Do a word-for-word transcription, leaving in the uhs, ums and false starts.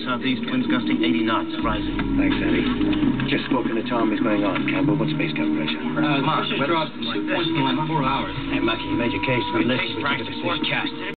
southeast, winds gusting eighty knots, rising. Thanks, Eddie. Just spoken to Tom. What's going on? Campbell, what's space cover pressure? Uh, the pressure dropped like four hours. Hey, Mucky, you made your case. We listened. We took a Case decision. forecast.